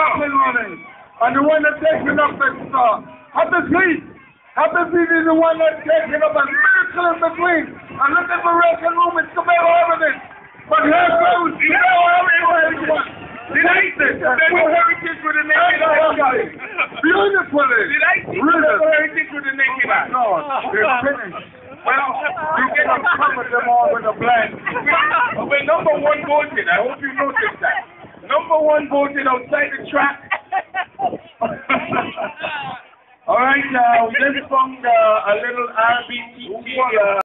wrestling running. And the one that's taking up is Happy Feet. Happy Feet is the one that's taking up a miracle in between. And looking for wrestling movements to better evidence. But here goes, Did I see heritage with the naked eye? Beautifully. Did I see heritage with the naked eye? No, they're finished. Well, you get to cover them all with a blank. But number one voted, I hope you noticed that. Number one voted outside the track. All right, we just found a little RBTT.